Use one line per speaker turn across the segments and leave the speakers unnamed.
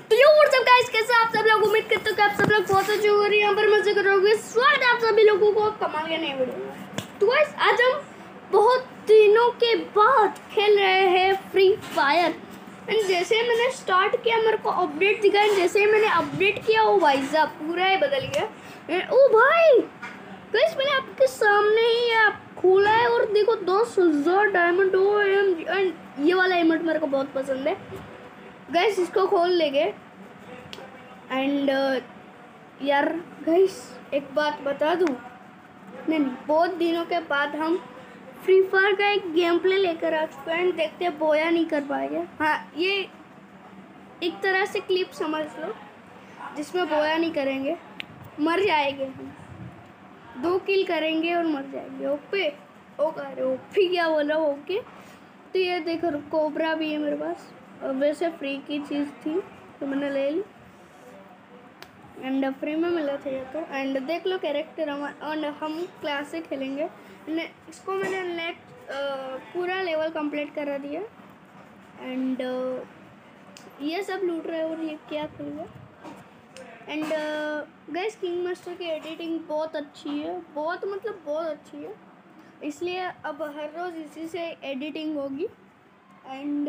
तो यो WhatsApp guys, कैसे आप सब लोग? उम्मीद करते हो कि आप सब लोग बहुत अच्छे हो रही हैं। यहाँ पर मजे करोगे। स्वागत है आप सभी लोगों को कमाल के नए वीडियो में। तो गाइस आज हम बहुत दिनों के बाद खेल रहे हैं फ्री फायर। एंड जैसे मैंने स्टार्ट किया मेरे को अपडेट दिखा, एंड जैसे ही मैंने अपडेट किया वो भाई साहब पूरा ही बदल गया। ओ भाई गाइस, मैंने आपके सामने ही आप खोला है और देखो 10,000 डायमंड हो। एंड ये वाला इमोट मेरे को बहुत पसंद है गाइस, इसको खोल लेंगे। एंड यार गाइस एक बात बता दूँ, नहीं बहुत दिनों के बाद हम फ्री फायर का एक गेम प्ले लेकर आ चुके हैं। देखते हैं बोया नहीं कर पाएंगे। हाँ, ये एक तरह से क्लिप समझ लो जिसमें बोया नहीं करेंगे, मर जाएंगे हम। 2 किल करेंगे और मर जाएंगे। ओके ओपी क्या बोला? ओके। तो ये देखो कोबरा भी है मेरे पास, वैसे फ्री की चीज़ थी तो मैंने ले ली। एंड फ्री में मिला था ये तो। एंड देख लो कैरेक्टर हमारा, और हम क्लासिक खेलेंगे। इसको मैंने नेक्स्ट पूरा लेवल कंप्लीट करा दिया। एंड ये सब लूट रहे हैं और ये क्या खेल गया। एंड गाइस किंग मास्टर की एडिटिंग बहुत अच्छी है, बहुत मतलब बहुत अच्छी है, इसलिए अब हर रोज़ इसी से एडिटिंग होगी। एंड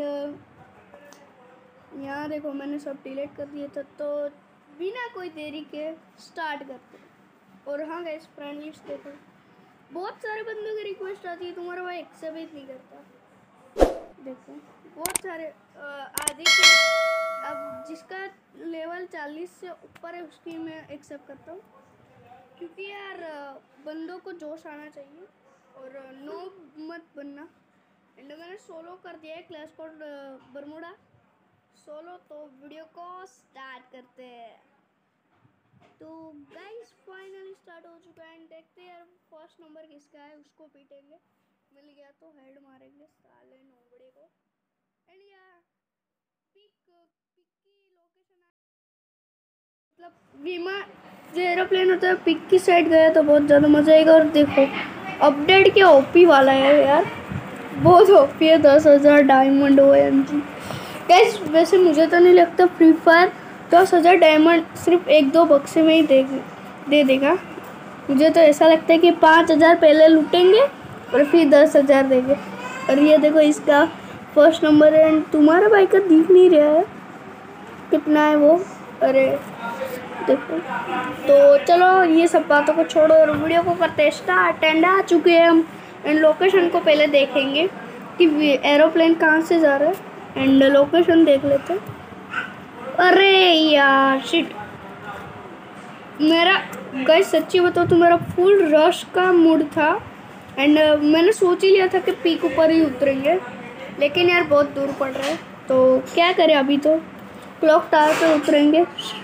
यहाँ देखो मैंने सब डिलीट कर दिया था, तो बिना कोई देरी के स्टार्ट करते हैं। और हाँ गाइस फ्रेंड लिस्ट देखो, बहुत सारे बंदों की रिक्वेस्ट आती है, तुम्हारा भाई एक्सेप्ट नहीं करता। देखो बहुत सारे आदि के, अब जिसका लेवल 40 से ऊपर है उसकी मैं एक्सेप्ट करता हूँ, क्योंकि यार बंदों को जोश आना चाहिए और नो मत बनना। एंड मैंने सोलो कर दिया है क्लैश कोड बरमूडा सोलो। तो वीडियो को स्टार्ट करते हैं। तो गाइस फाइनली स्टार्ट हो चुका है। एंड देखते हैं यार फर्स्ट नंबर किसका है, उसको पीटेंगे। मिल गया तो हेड मारेंगे साले नोबड़े को। एंड यार पिक की लोकेशन मतलब विमान जो एरोप्लेन होता है पिक की साइड गया तो बहुत ज़्यादा मजा आएगा। और देखो अपडेट क्या ओपी वाला है यार, बहुत ओपी है। 10,000 डायमंड हो एमजी गाइस। वैसे मुझे तो नहीं लगता फ्री फायर 10,000 डायमंड सिर्फ 1-2 बक्से में ही दे देगा। मुझे तो ऐसा लगता है कि 5,000 पहले लूटेंगे और फिर 10,000 देंगे। और ये देखो इसका फर्स्ट नंबर है। एंड तुम्हारा भाई का दिख नहीं रहा है कितना है वो। अरे देखो, तो चलो ये सब बातों को छोड़ो और वीडियो को करते स्टार्ट। एंड आ चुके हैं हम। एंड लोकेशन को पहले देखेंगे कि एरोप्लेन कहाँ से जा रहा है। एंड लोकेशन देख लेते। अरे यार शिट, मेरा गाइस सच्ची बताओ तो मेरा फुल रश का मूड था। एंड मैंने सोच ही लिया था कि पीक ऊपर ही उतरेंगे, लेकिन यार बहुत दूर पड़ रहा है तो क्या करें। अभी तो क्लॉक टावर पे उतरेंगे,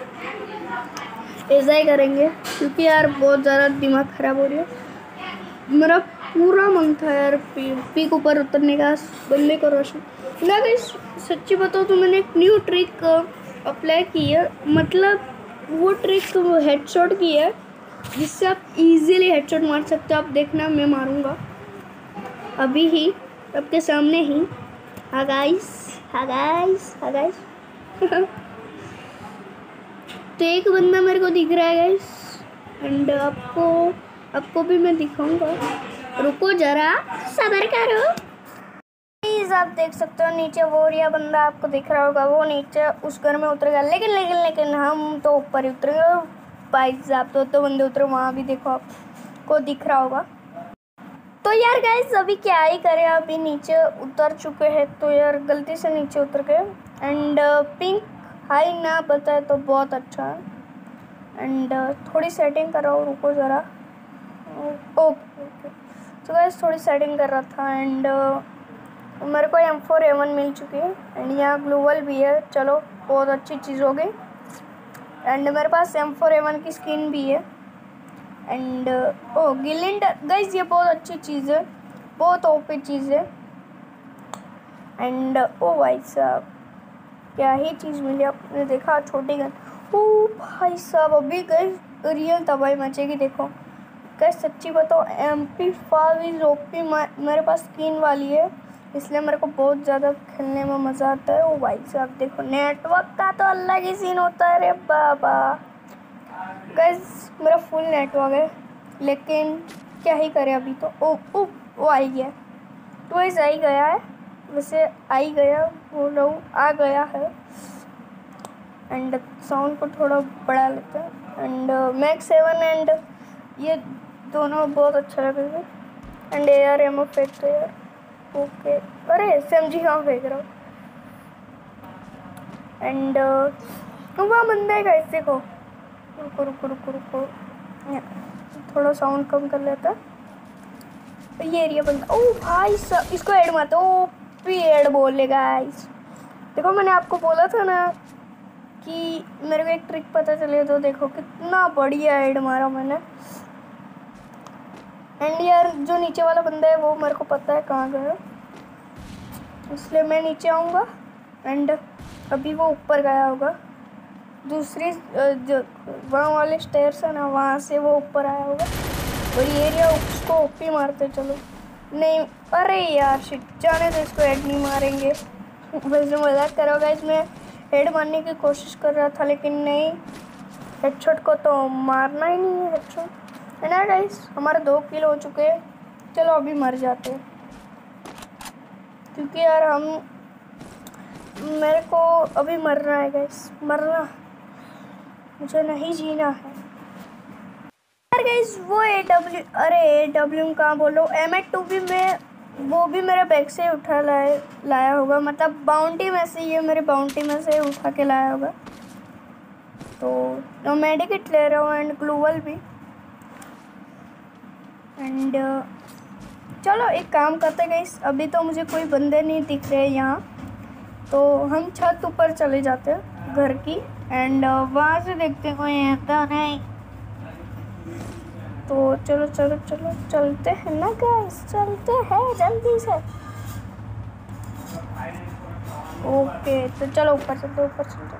ऐसा ही करेंगे, क्योंकि यार बहुत ज़्यादा दिमाग ख़राब हो रही है। मेरा पूरा मन था यार पीक ऊपर उतरने का, बंदे को रोशन ना। गाइस सच्ची बताओ तो मैंने एक न्यू ट्रिक अप्लाई की है, मतलब वो ट्रिक हेडशॉट की है जिससे आप इजीली हेडशॉट मार सकते हो। आप देखना मैं मारूंगा अभी ही आपके सामने ही। हाँ गाइस, हाँ गाइस, हाँ गाइस। तो एक बंदा मेरे को दिख रहा है गाइस। एंड आपको भी मैं दिखाऊंगा, रुको जरा सब्र करो। प्लीज आप देख सकते हो नीचे वो रिया बंदा आपको दिख रहा होगा, वो नीचे उस घर में उतरेगा। लेकिन हम तो ऊपर ही उतरेंगे भाई साहब। तो बंदे उतरे वहाँ भी, देखो आपको दिख रहा होगा। तो यार गाइस अभी क्या ही करें, अभी नीचे उतर चुके हैं तो यार गलती से नीचे उतर गए। एंड पिंक हाई ना बताए तो बहुत अच्छा है। एंड थोड़ी सेटिंग कर रहा हूँ, रुको ज़रा। ओके तो गाइस थोड़ी सेटिंग कर रहा था। एंड मेरे को M4A1 मिल चुकी है। एंड यहाँ ग्लोबल भी है, चलो बहुत अच्छी चीज़ हो गई। एंड मेरे पास M4A1 की स्किन भी है। एंड गिलिंडर गाइस ये बहुत अच्छी चीज़ है, बहुत ओपी चीज़ है। एंड ओ भाई साहब क्या ही चीज़ मिली, आपने देखा छोटी गन। ओ भाई साहब अभी गाइस रियल तबाही मचेगी। देखो गाइस सच्ची बताओ MP5 इज ओपी, मेरे पास स्किन वाली है इसलिए मेरे को बहुत ज़्यादा खेलने में मज़ा आता है। ओ भाई साहब देखो, नेटवर्क का तो अलग ही सीन होता है रे बाबा। गाइस मेरा फुल नेटवर्क है, लेकिन क्या ही करें अभी तो। ओ ओ वो आ ही गया, तो वैसे आ ही गया है, वैसे आ ही गया, बोल रहा हूँ आ गया है। एंड साउंड को थोड़ा बढ़ा लेते हैं। एंड मैक्स 7 एंड ये दोनों बहुत अच्छा लगेगा। एंड AR एमो फेंकते यार। ओके, अरे SMG कहाँ फेंक रहा हूँ। एंड वहाँ बंदा है गाइस, देखो। रुको रुको रुको रुको, थोड़ा साउंड कम कर लेता है। ये एरिया बंदा, ओ भाई साहब इसको ऐड मारता। ओ पी ऐड बोले गाइस। देखो मैंने आपको बोला था ना कि मेरे को एक ट्रिक पता चले, तो देखो कितना बढ़िया ऐड मारा मैंने। एंड यार जो नीचे वाला बंदा है वो मेरे को पता है कहाँ गया, इसलिए मैं नीचे आऊँगा। एंड अभी वो ऊपर गया होगा, दूसरी जो वहाँ वाले स्टेयर्स है ना, वहाँ से वो ऊपर आया होगा। और ये एरिया उसको ओपी मारते चलो। नहीं, अरे यार शिट, जाने दो, इसको हेड नहीं मारेंगे। वैसे मजाक करो गाइस, मैं हेड मारने की कोशिश कर रहा था, लेकिन नहीं, हेडशॉट को तो मारना ही नहीं है हेडशॉट। है ना गाइस, हमारे 2 किल हो चुके हैं। चलो अभी मर जाते हैं, क्योंकि यार मेरे को अभी मरना है गाइस, मरना, मुझे नहीं जीना है यार गाइस। वो AW कहाँ बोलो, M8 भी मैं, वो भी मेरे बैग से उठा लाया होगा, मतलब बाउंटी में से, ये मेरे बाउंटी में से उठा के लाया होगा। तो मेडिकेट ले रहा हूँ एंड ग्लूवल भी। एंड चलो एक काम करते गाइस, अभी तो मुझे कोई बंदे नहीं दिख रहे यहाँ, तो हम छत ऊपर चले जाते हैं घर की। एंड वहाँ से देखते हैं कोई आता नहीं, तो चलो चलो चलो चलते हैं ना गाइस, चलते हैं जल्दी से। ओके तो चलो ऊपर चलते, ऊपर चलते।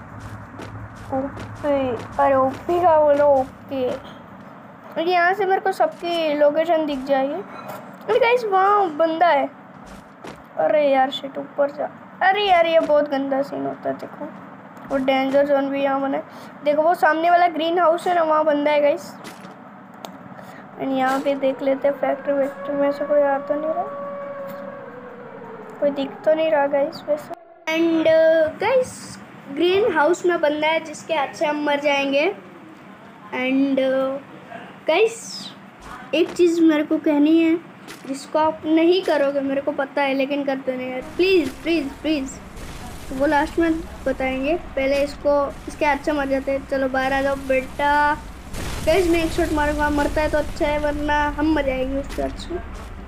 ओके, अरे ओपी का बोलो, ओके। यहाँ से मेरे को सबकी लोकेशन दिख जाएगी। अरे गाइस वहाँ बंदा है, अरे यार शिट, ऊपर जा। अरे यार ये बहुत गंदा सीन होता है, देखो वो डेंजर जोन भी यहाँ बना है। देखो वो सामने वाला ग्रीन हाउस है ना, वहाँ बंदा है गाइस। एंड यहाँ पे देख लेते हैं, फैक्ट्री में से कोई आ तो नहीं रहा, कोई दिख तो नहीं रहा गाइस वैसे। एंड गाइस ग्रीन हाउस में बंदा है जिसके हाथ से हम मर जाएंगे। एंड गाइस एक चीज़ मेरे को कहनी है, जिसको आप नहीं करोगे मेरे को पता है, लेकिन करते नहीं यार, प्लीज़ प्लीज़ प्लीज़। वो लास्ट में बताएंगे, पहले इसके हाथ से मर जाते हैं। चलो बाहर आ जाओ बेटा। गाइस मैं एक शॉट मारूंगा, मरता है तो अच्छा है, वरना हम मर जाएंगे उसके हाथ से।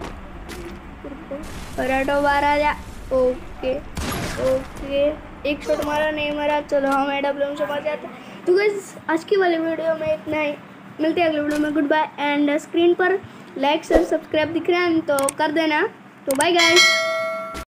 पराठो बाहर आ जा। ओके ओके, एक शॉट मारा, नहीं मारा, चलो हम AW से मर जाते हैं। तो गाइस आज की वाली वीडियो में इतना ही, मिलते हैं अगले वीडियो में। Good bye. एंड स्क्रीन पर लाइक शेयर सब्सक्राइब दिख रहा है तो कर देना। तो बाय गाइस।